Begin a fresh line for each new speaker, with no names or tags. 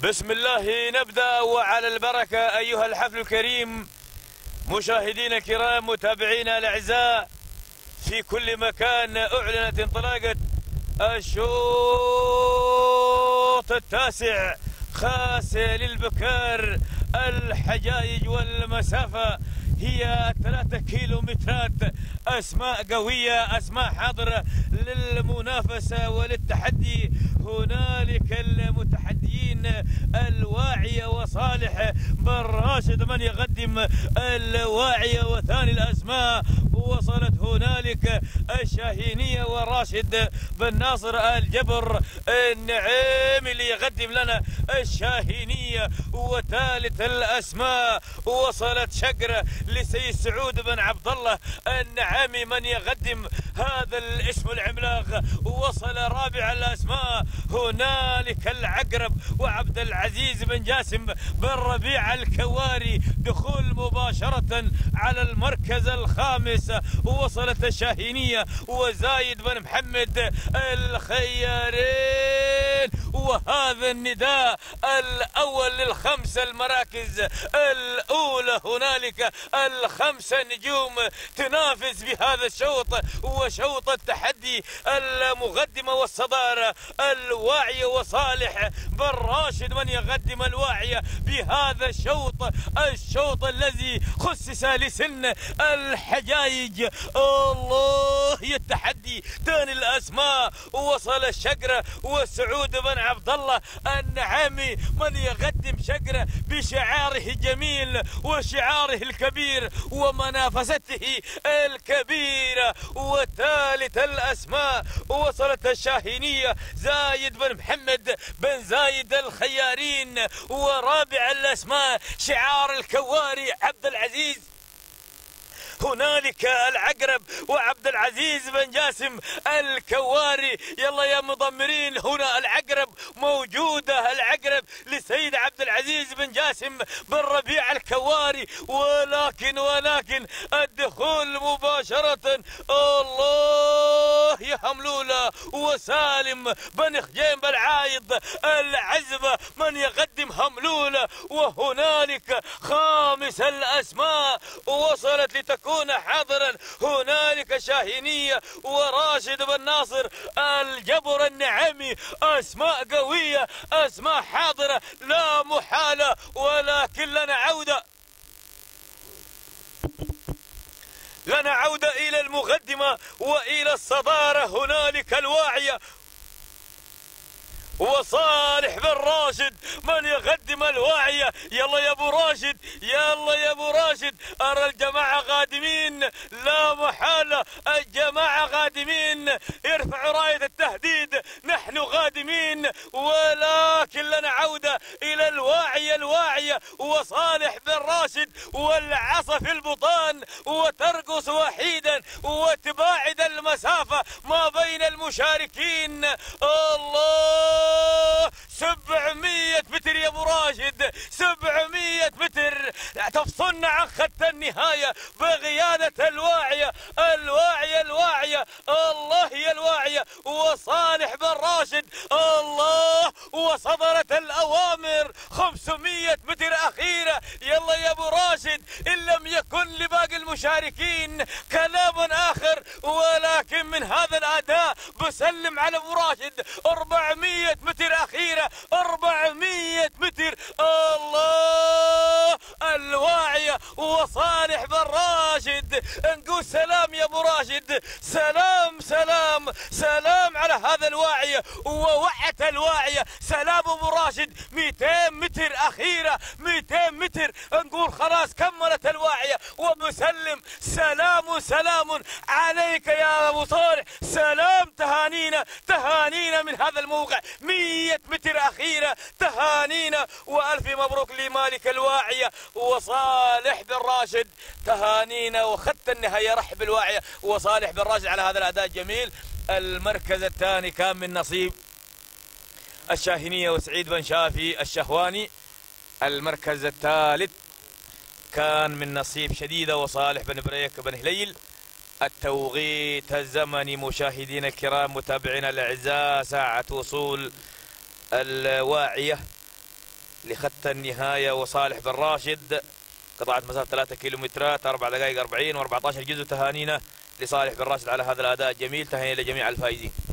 بسم الله نبدأ وعلى البركة أيها الحفل الكريم. مشاهدينا الكرام، متابعينا الأعزاء في كل مكان، أعلنت انطلاقة الشوط التاسع خاص للبكار. الحجايج والمسافة هي 3 كيلومترات. أسماء قوية، أسماء حاضرة للمنافسة وللتحدي. هنالك المتحديين الواعية وصالح بن راشد من يقدم الواعية، وثاني الأسماء وصلت هنالك الشاهينية وراشد بن ناصر الجبر النعيمي اللي يقدم لنا الشاهينية، وثالث الأسماء وصلت شقرة لسيد سعود بن عبد الله النعامي من يقدم هذا الاسم العملاق. وصل رابع الأسماء هنالك العقرب وعبد العزيز بن جاسم بن ربيع الكواري، دخول مباشرة على المركز الخامس. وصلت الشاهينية وزايد بن محمد الخيارين، وهذا النداء الأول للخمس المراكز الأولى. هنالك ال5 نجوم تنافس بهذا الشوط، وشوط التحدي المقدمة والصدارة الواعية وصالح بن راشد من يقدم الواعية بهذا الشوط الذي خصص لسن الحجايج. الله يا التحدي. ثاني الأسماء وصل الشقرة وسعود بن عبد الله النعامي من يقدم شقرة بشعاره الجميل وشعاره الكبير ومنافسته الكبيرة. وثالث الأسماء وصلت الشاهينية زايد بن محمد بن زايد الخيارين، ورابع الأسماء شعار الكواري عبد العزيز. هنالك العقرب وعبد العزيز بن جاسم الكواري. يلا يا مضمرين، هنا العقرب موجودة، العقرب لسيد عبد العزيز بن جاسم بن ربيع الكواري، ولكن الدخول مباشرة. الله يا هملولة وسالم بن خجيم بن عايض العزبة من يقدم هملولة. وهنالك خامس الأسماء وصلت لتكون حاضرا هنالك شاهينية وراشد بن ناصر الجبر النعمي. أسماء قوية، أسماء حاضرة لا محالة، ولكن لنا عودة إلى المقدمة وإلى الصدارة. هنالك الواعية وصالح بن راشد من يقدم الواعية. يلا يا ابو راشد، يلا يا ابو راشد. ارى الجماعة قادمين لا محالة، الجماعة قادمين، ارفعوا راية التهديد، نحن قادمين. ولكن لنا عودة الى الواعية وصالح بن راشد، والعصا في البطان وترقص وحيدا وتباعد المسافة ما بين المشاركين. الله، 700 متر يا ابو راشد، 700 متر تفصلنا عن خط النهاية بقيادة الواعية. الله يا الواعية وصالح بن راشد. الله، وصدرت الأوامر 500 متر أخيرة. يلا يا ابو راشد، إن لم يكن لباقي المشاركين كلام آخر، ولكن من هذا الأداء بسلم على ابو راشد. 400 متر أخيرة، 400 متر. الله، الواعية وصالح بن راشد. نقول سلام يا ابو راشد، سلام سلام سلام على هذا الواعية ووعت الواعية. سلام ابو راشد، 200 متر أخيرة، 200 متر. نقول خلاص كملت الواعية ومسلم. سلام عليك يا ابو صالح، سلام. تهانينا من هذا الموقع. 100 متر أخيرة، تهانينا وألف مبروك لمالك الواعية وصالح بن راشد. تهانينا وخط النهاية. رحب الواعية وصالح بن راشد على هذا الأداء الجميل. المركز الثاني كان من نصيب الشاهينية وسعيد بن شافي الشهواني. المركز الثالث كان من نصيب شديدة وصالح بن بريك بن هليل. التوقيت الزمني مشاهدينا الكرام، متابعينا الأعزاء، ساعة وصول الواعية لخط النهاية. وصالح بن راشد قطعت مسافة 3 كيلومترات 4 دقائق 40 و14 جزء. تهانينا لصالح بن راشد على هذا الأداء الجميل، تهانينا لجميع الفائزين.